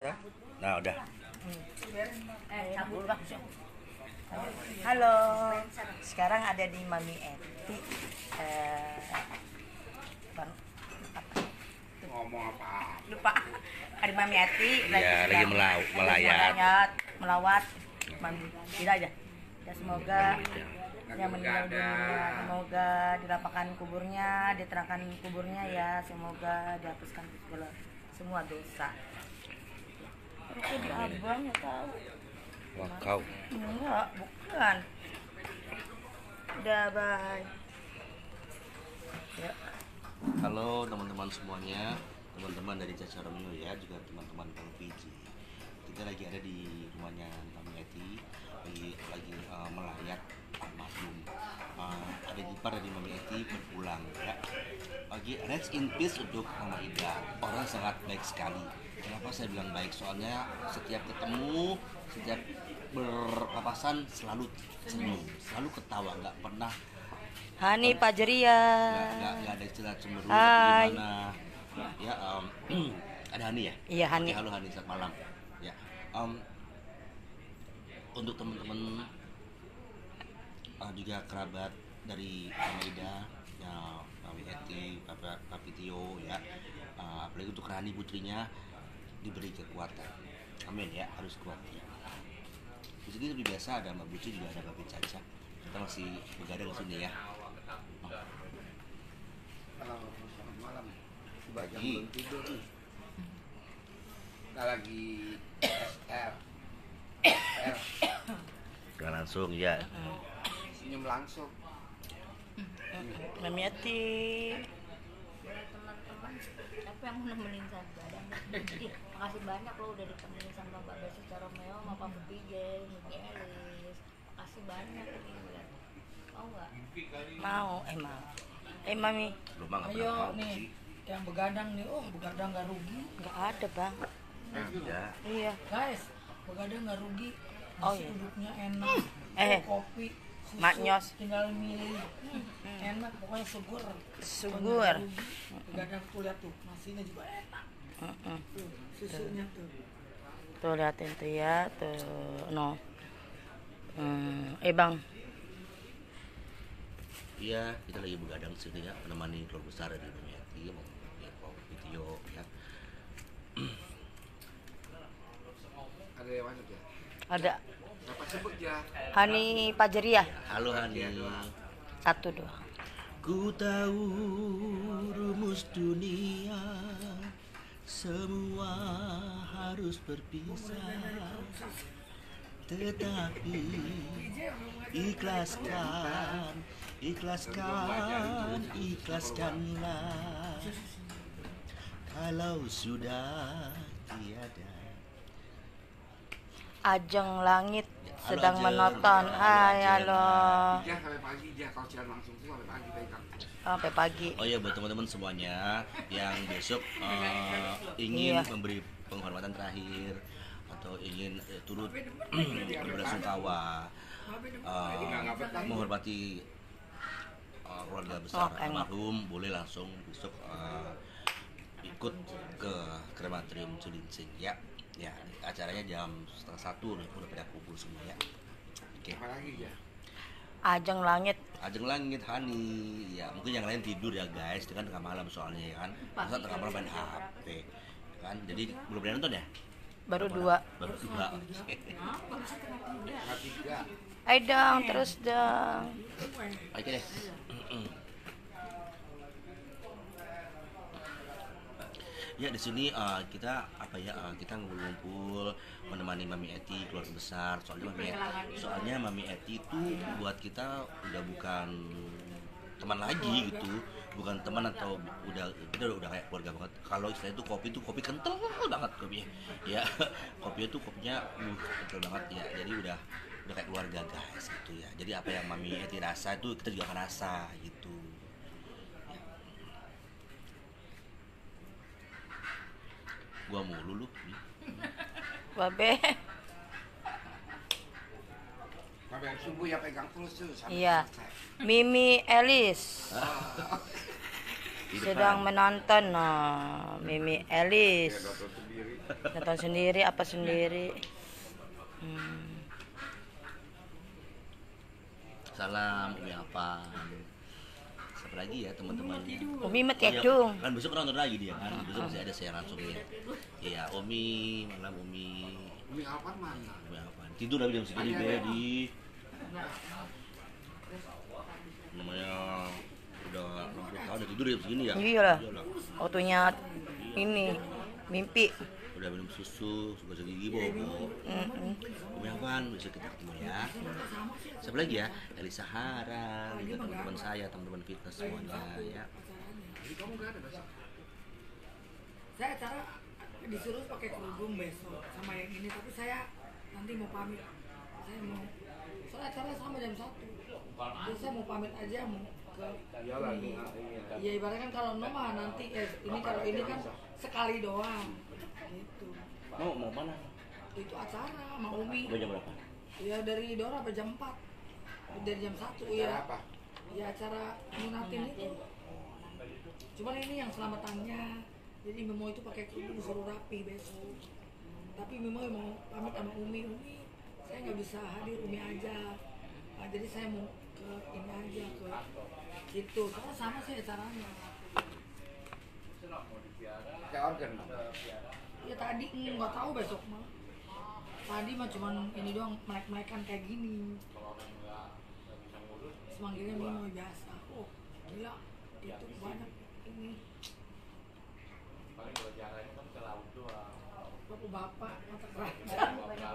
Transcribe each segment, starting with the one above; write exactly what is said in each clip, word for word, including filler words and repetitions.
Nah, udah. Halo, sekarang ada di Mami Eti. Eh, bang, apa? Ngomong apa? Lupa. Ada Mami Eti. Ya, lagi melau, melayat. melayat, melawat. Mami, tidak aja. Ya semoga yang meninggal dunia, semoga dirapatkan kuburnya, diterangkan kuburnya ya, semoga dihapuskan segala semua dosa. Itu di abang ya tahu. Wah, kau. Enggak, bukan. Udah, bye. Ya. Halo teman-teman semuanya, teman-teman dari Caca Romeo ya, juga teman-teman Bang Fiji. Kita lagi ada di rumahnya Mami Eti, lagi lagi uh, melayat almarhum. Uh, ada Gipar dari Mami Eti berpulang ya. Lagi rest in peace untuk Mama Ida. Orang sangat baik sekali. Kenapa saya bilang baik? Soalnya setiap ketemu, setiap berpapasan selalu senyum, selalu ketawa, nggak pernah Hani Pajeria. nggak nggak ada istilah cemberut Hai. gimana ya. um, ada Hani ya. Iya, Hani. Oke, halo Hani, selamat malam ya. Um, untuk teman-teman uh, juga kerabat dari Mama Ida ya, Mami Eti, Papa, Papi Tio ya, uh, apalagi untuk Rani putrinya diberi kekuatan, amin ya, harus kuat ya. Di sini seperti biasa ada Mbak Buci, juga ada Mbak Caca. Kita masih begadang di sini ya. Halo, selamat malam. Sebagian Pagi. belum tidur nih. Kita lagi S R. S R. Udah langsung ya. Senyum langsung. Mami Eti. Teman-teman, siapa yang mau nemenin saya begadang? Ih, makasih banyak lo udah ditemenin sama Mbak Besi Romeo, sama Pak P J, Miki Elis. Makasih banyak nih, lihat. Mau nggak? Mau, eh mau. Eh Mami, Belum mah nggak Ayo pernah mau nih, sih. yang begadang nih, oh begadang nggak rugi, nggak ada bang. Ada. Iya. guys, begadang nggak rugi, Oh, nasi iya. uduknya enak, Eh, kopi, susu, Maknyos. tinggal milih, enak, pokoknya sugur, Sugur. Pokoknya nggak rugi. Begadang tuh lihat tuh, nasinya juga enak, Mm-mm. tuh susunya tuh, Tuh liatin tuh ya, tuh no. Hmm, eh bang, Iya, kita lagi begadang sini ya, menemani keluarga besar dari Mami Eti, mau ya, mau video ya. Ada yang masuk ya? ada Apa sebut ya? Hani Pajeria. Halo Hani. Satu doang. Ku tahu rumus dunia, semua harus berpisah, tetapi ikhlaskan, ikhlaskan, ikhlaskanlah. Kalau sudah tiada. Ajeng Langit Halo, sedang Ajeng. menonton. Halo, Hai, Ajeng. halo. Ija sampai pagi, Ija. Kalau siaran langsung tuh sampai pagi pegang. Sampai pagi. Oh ya, buat teman-teman semuanya yang besok eh, ingin Iya. memberi penghormatan terakhir atau ingin eh, turut berbelasungkawa, eh, menghormati eh, keluarga besar Oh, enak. almarhum, boleh langsung besok eh, ikut ke krematorium Cilincing ya. Ya, acaranya jam setengah satu nih, udah pada kumpul semua ya. Oke. Apa lagi ya? Ajeng Langit. Ajeng Langit Hani, ya mungkin yang lain tidur ya guys, itu kan tengah malam soalnya ya kan, masa tengah malam main H P kan, jadi belum pernah nonton ya? Baru dua. Baru dua. Tengah tiga. Ayo dong, terus dong. Oke deh. Ya di sini uh, kita apa ya uh, kita ngumpul-ngumpul menemani Mami Eti keluarga besar. Soalnya Mami soalnya Mami Eti itu buat kita udah bukan teman lagi gitu, bukan teman atau udah kita udah, udah kayak keluarga banget. Kalau istilahnya itu kopi tuh kopi kental banget kopinya. Ya kopinya tuh kopinya uh, kental banget ya. Jadi udah udah kayak keluarga guys gitu ya. Jadi apa yang Mami Eti rasa itu kita juga akan rasa gitu. Gua mulu lu. Babe. Sampai subuh ya pegang terus tuh sampai Iya. selesai. Mimi Elis Di depan. sedang menonton. Nah, Mimi Elis. Ya, dokter sendiri. Nonton sendiri apa sendiri. Hmm. Salam Umi Afan. Siapa lagi ya teman-temannya? Umi mah Oh, iya, tidur. kan besok nonton lagi dia kan. Besok masih ada saya langsungin. Iya, Umi, malam Umi. Umi apa mana? Umi Afan. Tidur tapi jam segini be di namanya udah enam puluh tahun udah tidur jam segini ya. Iya lah. Iyalah. Waktunya ini mimpi. Udah minum susu, suka gigi bobo. Mm-mm. Umi Afan, bisa kita ketemu ya. Siapa lagi ya? Elisa Hara, juga teman-teman saya, teman-teman fitness semuanya ya. Jadi kamu gak ada besok? Saya acara disuruh pakai kerudung besok sama yang ini, tapi saya nanti mau pamit. Saya mau soalnya acara sama jam satu. Jadi saya mau pamit aja mau ke ini. Ya ibaratnya kan kalau Noma nanti eh, ini kalau ini kan sekali doang. Gitu. Mau mau mana? Itu acara sama Umi. Mau jam berapa? Ya dari Dora sampai jam empat. Dari jam satu Acara ya. apa? Ya acara Munatin itu. Cuman ini yang selamatannya. Jadi Memo itu pakai kerudung suruh rapi besok. Tapi Memo mau pamit sama Umi. Umi, saya nggak bisa hadir, Umi aja. Nah, jadi saya mau ke ini aja ke situ. Karena sama sih acaranya. Kayak organ dong. Ya tadi nggak tahu besok mah. Tadi mah cuman ini doang melek-melekan kayak gini. Semanggilnya Memo biasa. Oh gila, itu banyak ini. Bapak-bapak mata keranjang.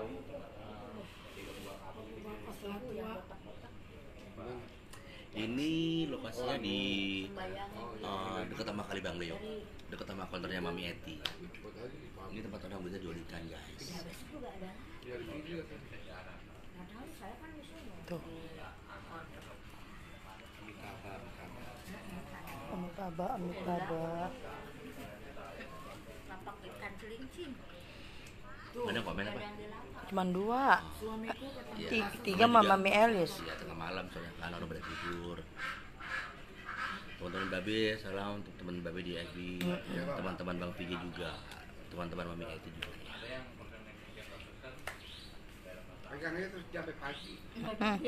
Bapak setelah tua. Ini lokasinya di uh, dekat sama Kalibang Leo, dekat sama konternya Mami Eti. Ini tempat orang bisa jual ikan guys. Tuh. Amitabha, Amitabha. Lapak ikan celincing. Mana komen apa? Cuman dua. Suamiku kata Iya. Ti- Tiga sama Mami Elis. Iya, tengah malam soalnya kan orang pada tidur. Teman-teman Babe, salam untuk teman Babe di F B, teman-teman Bang P J juga, teman-teman Mami Eti juga. Pegangnya terus sampai pagi. Hmm.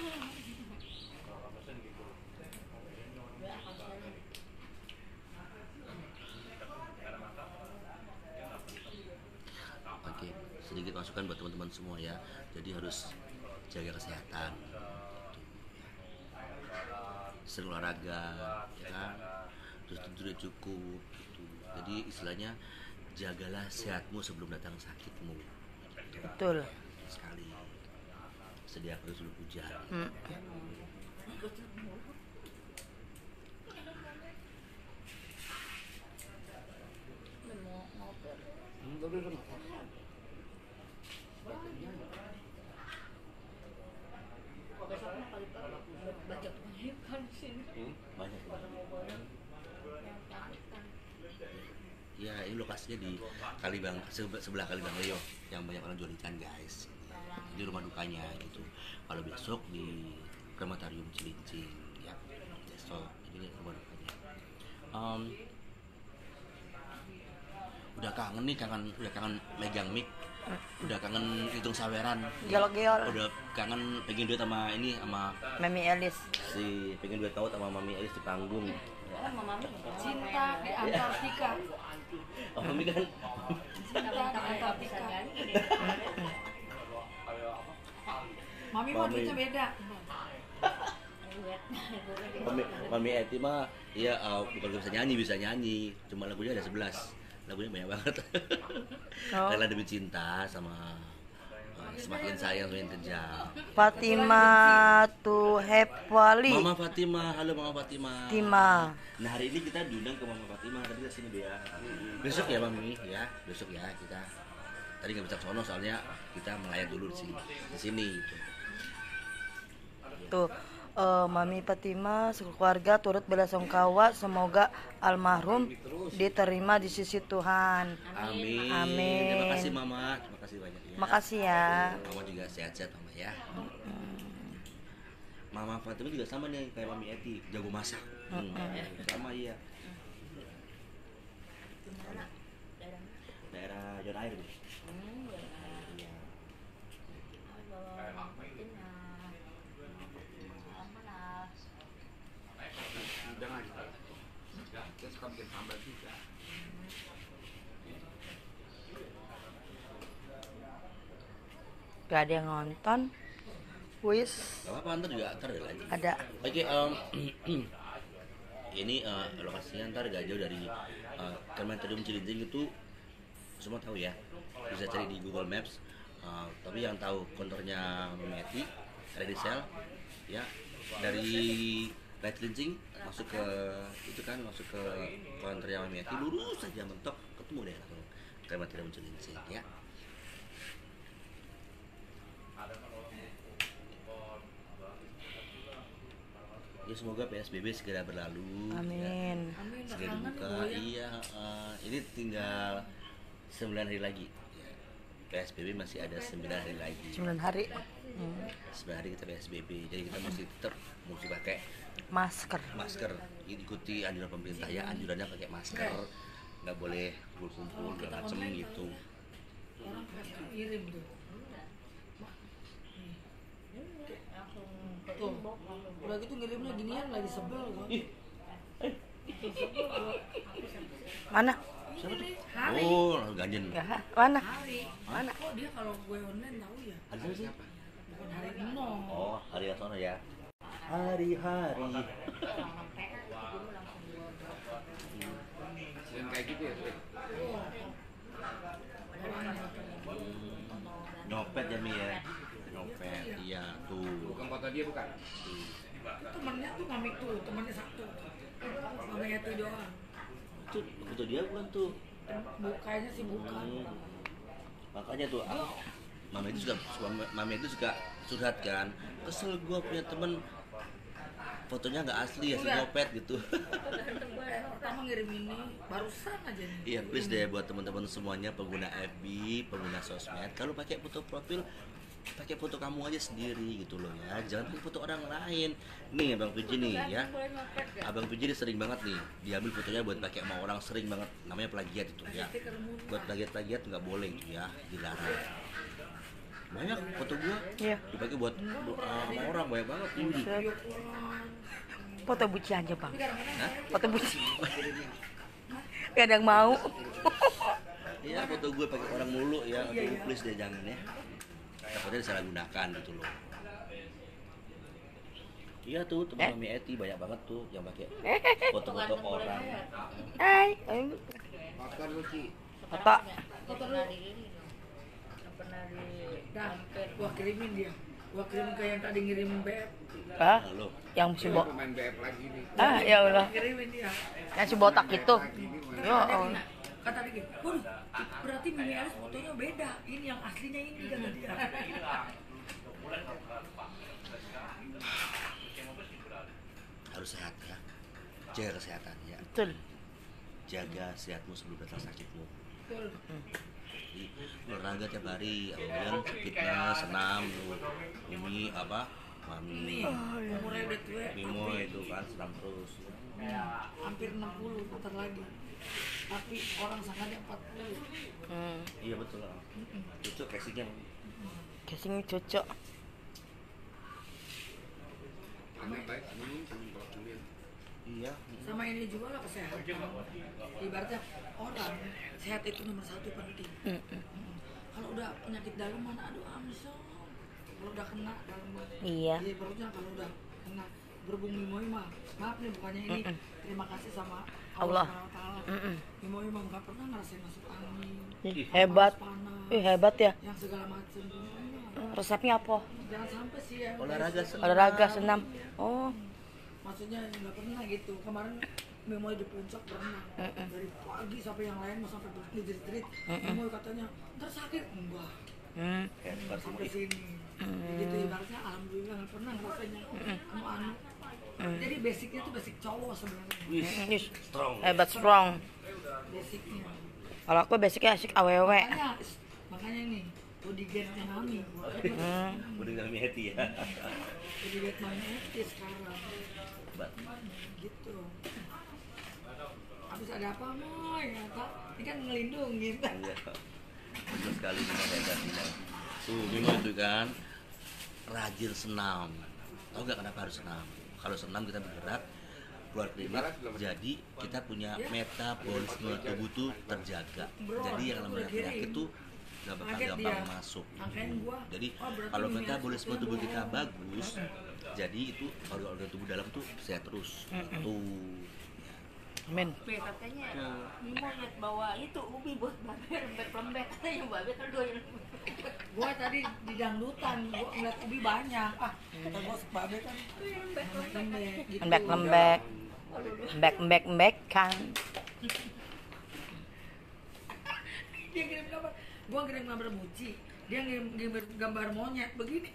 Oke, sedikit masukan buat teman-teman semua ya. Jadi harus jaga kesehatan. Sering olahraga, ya kan? Terus tidurnya cukup. Gitu. Jadi istilahnya jagalah sehatmu sebelum datang sakitmu. Gitu. Betul. Sekali. Sediakan sebelum hujan. Hmm. Mau ngobrol. Hmm, tapi udah makan. Besok mah kali baca penghibur di sini. Banyak. Yang cantik kan. Ya, ini lokasinya di Kalibang, sebe- sebelah Kalibang Leo yang banyak orang jual ikan guys. Di rumah dukanya gitu. Kalau besok di krematorium Cilincing ya. Besok ini rumah dukanya. Um, udah kangen nih, kangen udah kangen megang mic, udah kangen hitung saweran, Geol-geol. udah kangen pengen duet sama ini sama Mami Elis. si pengen duet tahu sama Mami Elis di panggung. Oh, mama mi. cinta di Antartika. Oh, Mami kan Cinta di Antartika. Mami mah Mami. duitnya beda. Mami, Mami Eti mah iya uh, bukan gak bisa nyanyi, bisa nyanyi, cuma lagunya ada sebelas, lagunya banyak banget. Oh. Karena demi cinta sama uh, semakin sayang semakin kejam. Fatima tuh Hepwali. Mama Fatima, halo Mama Fatima. Fatima. Nah hari ini kita diundang ke Mama Fatima, tadi ke sini Bea. Besok ya Mami, ya besok ya kita. Tadi nggak bisa ke sono soalnya kita melayat dulu di sini, di sini. Gitu. Tuh, eh, Mami Fatima sekeluarga turut belasungkawa, semoga almarhum diterima di sisi Tuhan. Amin. Amin. Terima kasih Mama, terima kasih banyak ya. Makasih ya. Mama juga sehat-sehat Mama ya. Mama Fatima juga sama nih kayak Mami Eti, jago masak. Hmm, sama iya. daerah John Air tuh. Hmm, ya. Iya. Halo, Martina. Mana? Jangan. Kita suka bikin sambal juga. Gak ada yang nonton. Wis Gak apa-apa, ntar juga ntar ada lagi. ada. Oke, em, ini eh, lokasinya ntar gak jauh dari uh, Kementerium Cilincing itu semua tahu ya, bisa cari di Google Maps. Eh, tapi yang tahu konturnya Meti ada di sel, ya dari Light Cilincing masuk ke itu kan masuk ke konturnya Meti lurus saja mentok ketemu deh langsung Kementerium Cilincing ya. Ya semoga P S B B segera berlalu. Amin. Ya, Amin, segera kangen dibuka. Bu, ya. Iya, eh, ini tinggal sembilan hari lagi. Ya, P S B B masih ada sembilan hari lagi. sembilan hari. Hmm. sembilan hari kita P S B B. Jadi kita mesti tetap mesti pakai Masker. masker. Ikuti anjuran pemerintah ya, anjurannya pakai masker. Nggak boleh kumpul-kumpul segala macem gitu. Orang pasti ngirim tuh. Langsung Tuh, udah gitu ngirimnya ginian lagi sebel gua. Mana? Ini Hari. Oh, ganjen. Ya, mana? Hari. Mana? Kok dia kalau gue online tahu ya? Ada siapa? Bukan hari Eno. Oh, hari Asono ya. Hari-hari. Selain kayak gitu ya, Sri? Nyopet ya Mi ya. Nyopet, iya tuh. Bukan foto dia bukan? Itu temennya tuh ngamik tuh, temennya satu. Namanya tuh doang. Itu foto dia bukan tuh. Mukanya sih bukan. Hmm. Makanya tuh aku, mama itu suka, suka- mama itu suka curhat kan. Kesel gua punya temen fotonya nggak asli ya, si Enggak. nyopet gitu. Pertama ngirim ini barusan aja nih. Iya, please deh buat teman-teman semuanya pengguna F B, pengguna sosmed, kalau pakai foto profil pakai foto kamu aja sendiri gitu loh ya, jangan pakai foto orang lain. Nih Abang Puji nih ya, Abang Puji ini sering banget nih diambil fotonya buat pakai sama orang, sering banget, namanya plagiat itu ya. Stiker muka. Buat plagiat-plagiat nggak boleh itu ya, dilarang. Banyak foto gua Iya. dipakai buat uh, sama orang, banyak banget. Wih. Video call. Foto buci aja bang. Hah? Foto buci. Gak ada yang mau. Iya, foto gue pakai orang mulu ya, aduh please deh jangan ya. Takutnya disalahgunakan gitu loh. Iya tuh teman Eh? Mami Eti banyak banget tuh yang pakai foto-foto orang. Hai. ayo. Motor lu, Ci. Foto. Nggak pernah di ini dong. Nggak pernah di Dah, gua kirimin dia. Gua kirim ke yang tadi ngirim B F. Ah, Halo. yang si Dia bo. pemain B F lagi nih. Ah, ya Allah. Kirimin dia. Yang si botak itu. Ya Allah. Kata dia gini, waduh, berarti Mimi Alice fotonya beda. Ini yang aslinya ini kata dia. Harus sehat ya. Jaga kesehatan ya. Betul. Jaga sehatmu sebelum datang sakitmu. Betul. Jadi olahraga tiap hari, kemudian fitness, senam, tuh. Ini apa? Ini Mami, umurnya udah tua, Mimo itu kan senam terus. hampir enam puluh bentar lagi. Tapi orang sangkanya empat puluh. Hmm. Iya betul lah. Cocok casingnya. Casing cocok. Karena baik senyum, senyum kalau kuliah. Iya. Sama ini juga lah kesehatan. Ibaratnya orang sehat itu nomor satu penting. Mm-mm. Mm. Kalau udah penyakit dalam mana, aduh amsel. Kalau udah kena dalam Iya. Jadi barunya kalau udah kena berbung Mimoy mah, maaf nih bukannya ini Mm-mm. terima kasih sama Allah. Allah Subhanahu wa Ta'ala. Mm-mm. Mimoy mah nggak pernah ngerasain masuk angin. Ih, hebat. panas, Ih, hebat ya. yang segala macam. Iya. Resepnya apa? Jangan sampai sih ya. Olahraga senam. Olahraga senam. Oh. Maksudnya nggak pernah gitu. Kemarin Mimoy di puncak berenang Mm-mm. dari pagi sampai yang lain mau sampai berjerit-jerit. Mm-mm. Mimoy katanya ntar sakit enggak Hmm. Hebat sampai sih. sini. Mm. Gitu ibaratnya alhamdulillah nggak pernah ngerasainnya anu anu. Mm. Jadi basicnya tuh basic cowok sebenarnya. Wih, Ih, strong. hebat strong. Basicnya. Kalau aku basicnya asik awewe. Makanya makanya nih bodyguardnya Mami. Hmm. Udah Mami Eti ya. Bodyguard Mami itu sekarang. Hebat. Gitu. habis ada apa Moy? Kata, ini kan ngelindungin. Iya. Betul sekali Mimo hebat Mimo. Tuh Mimo itu kan rajin senam. Tahu nggak kenapa harus senam? Kalau senam kita bergerak keluar keringat, jadi kita punya metabolisme tubuh tuh terjaga. Jadi yang namanya penyakit tuh nggak bakal gampang masuk. Jadi kalau metabolisme tubuh kita bagus, jadi itu organ-organ tubuh dalam tuh sehat terus. Tuh. Amin. Be, katanya Mimo lihat bawa itu ubi buat babe lembek-lembek katanya babe kan doyan. Gua tadi di dangdutan, gua ngeliat ubi banyak. Ah, kata gua sebabe kan lembek gitu. Lembek-lembek. Lembek-lembek kan. Dia ngirim gambar, gua ngirim gambar Muci, dia ngirim, ngirim gambar monyet begini.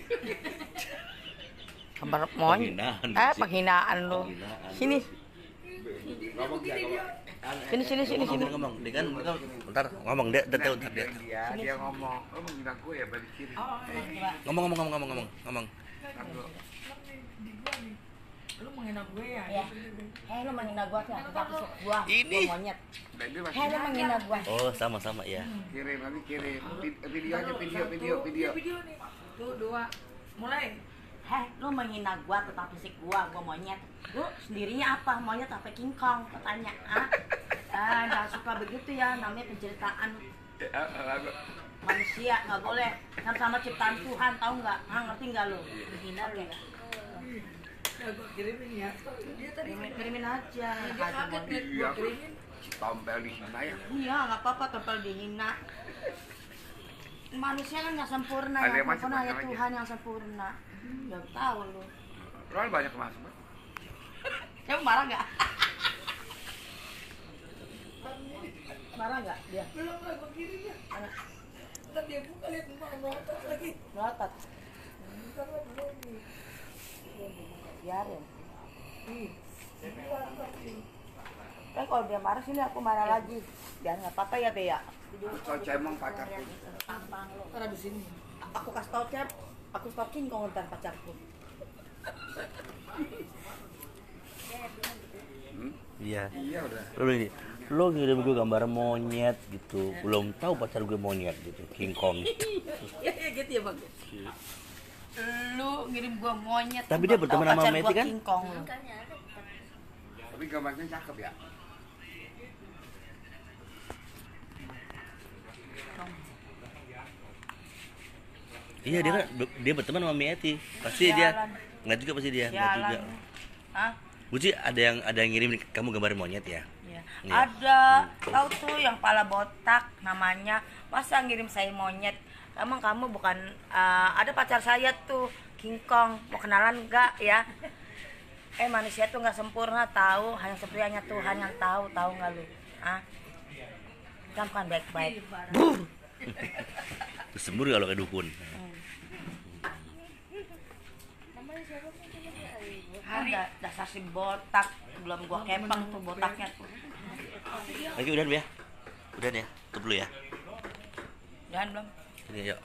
Gambar monyet. Penghinaan, Eh, Ci. penghinaan lu. Penghinaan. Sini. Ngomong dia ngomong. Sini sini sini sini. Ngomong, ngomong, dia kan, bentar ngomong dia, dia tahu Nah, dia. dia dia ngomong, lo menghina gue ya balik kiri. Oh, iya. Ngomong, ngomong, ngomong, ngomong, ngomong, ngomong. Aku Di gua nih. Lu menghina gue ya? Ya. Eh, lu menghina gua sih, aku tak besok gua. Ini. Gua monyet. dan dia Eh, masih lu menghina gua. Oh, sama-sama ya. kirim nanti kirim Vi- video aja video Satu, video video. iya, video nih. Tuh, dua. Mulai. Heh, lu menghina gua tentang fisik gua, gua monyet. Lu sendirinya apa? Monyet apa King Kong? Katanya, ah? Ah, jangan suka begitu ya, namanya penceritaan Eh, eh, lagu. manusia, nggak boleh. Sama sama ciptaan Tuhan, tahu nggak? Ah, ngerti nggak lu? Menghina lu ya. Ya, gua kirimin ya. Dia tadi Kirimin, kirimin aja. dia kaget nih, Iya, gua kirimin. Tompel di sini ya. Iya, nggak apa-apa tempel dihina. Manusia kan nggak sempurna, Ada yang yang masuk, sempurna hanya masuk aja. Tuhan yang sempurna. Udah tahu lu. Lo banyak masuk. Bang. Kamu marah nggak? Marah nggak dia? Belum lah, gua kirim ya. Ntar dia buka lihat muka melotot lagi. Melotot. Ntar lah, belum nih. Biarin. Ih, bilang tadi. Kan kalau dia marah sini aku marah lagi. Biar nggak apa-apa ya Bea. Kau cemong pacarku. Ntar abis ini. Aku kasih tau Cep, aku stalking kau ntar pacarku. Hmm? Iya. Iya udah. Lo ini, lo ngirim gue gambar monyet gitu. Belum tahu pacar gue monyet gitu, King Kong. Iya ya, gitu ya Bang. Lu ngirim gua monyet. Tapi dia gua berteman tahu sama pacar Meti gua kan? King Kong. Makanya ada Tapi gambarnya cakep ya. Iya dia kan dia berteman sama Meti. Pasti dia Sialan. nggak juga pasti dia nggak juga. Sialan. Hah? Buci ada yang ada yang ngirim kamu gambar monyet ya? Iya. Iya. Ada, tahu tuh yang pala botak namanya. Masa ngirim saya monyet? Emang kamu bukan eh, ada pacar saya tuh King Kong. Mau kenalan enggak ya? Eh manusia tuh nggak sempurna tahu, hanya seperti hanya Tuhan yang tahu, tahu nggak lu? Ah? Kamu kan baik-baik. Sembur kalau kayak dukun. Ada dasar si botak, belum gua kepang tuh botaknya tuh. Lagi udah ya? Udah ya? Tutup dulu ya. Jangan belum. Ini yuk.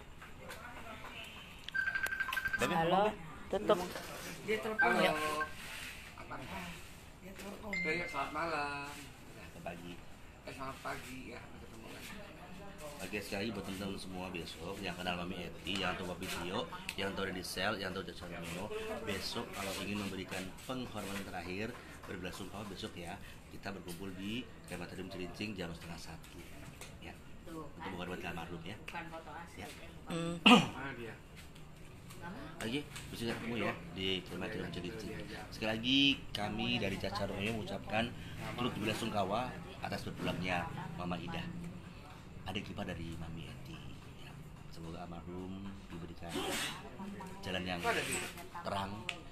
Babe, Halo, tutup. Dia telepon Halo. ya. Apa? Dia telepon. Oke, selamat malam. pagi. Eh, selamat pagi ya. Sampai ketemu lagi. Oke sekali buat teman-teman semua besok yang kenal Mami Eti, yang tahu Papi Tio, yang tahu Deddy Sel, yang tahu Caca Mio. Besok kalau ingin memberikan penghormatan terakhir berbelasungkawa besok ya, kita berkumpul di Krematorium Cilincing jam setengah satu. Ya, tuh untuk menghormati almarhum ya. bukan foto asli. Ya. Hmm. Mana dia? Lagi bisa ketemu ya di Krematorium Cilincing. Sekali lagi kami dari Caca Mio mengucapkan turut berbelasungkawa atas berpulangnya Mama Ida, adik ipar dari Mami Eti. Ya, semoga almarhum diberikan jalan yang terang,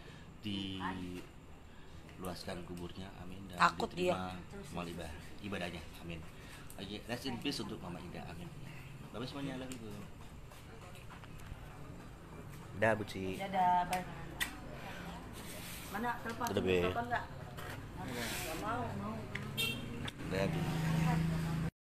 diluaskan kuburnya, amin, dan Takut diterima amal ibadah, ibadahnya, amin. Oke, rest in peace untuk Mama Ida, amin. Bapak semuanya lagi bu. Dah Buci. Dadah, bye. Mana telepon? Udah, Be. Telepon enggak? Enggak mau, mau. Dah Bu.